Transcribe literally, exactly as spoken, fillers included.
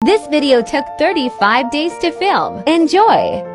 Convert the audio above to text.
This video took thirty-five days to film. Enjoy!